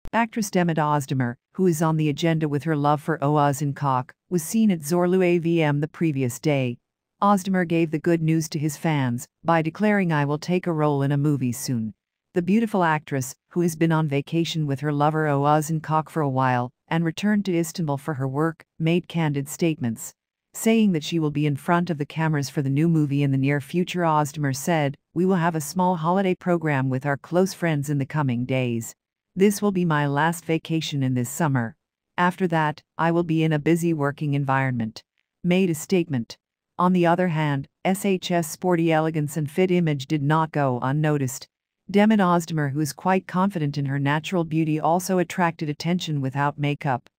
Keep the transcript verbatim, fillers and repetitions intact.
Actress Demet Özdemir, who is on the agenda with her love for Oğuzhan Koç, was seen at Zorlu A V M the previous day. Özdemir gave the good news to his fans by declaring, "I will take a role in a movie soon." The beautiful actress, who has been on vacation with her lover Oğuzhan Koç for a while and returned to Istanbul for her work, made candid statements, saying that she will be in front of the cameras for the new movie in the near future. Özdemir said, "We will have a small holiday program with our close friends in the coming days. This will be my last vacation in this summer. After that, I will be in a busy working environment," made a statement. On the other hand, such sporty elegance and fit image did not go unnoticed. Demet Özdemir, who is quite confident in her natural beauty, also attracted attention without makeup.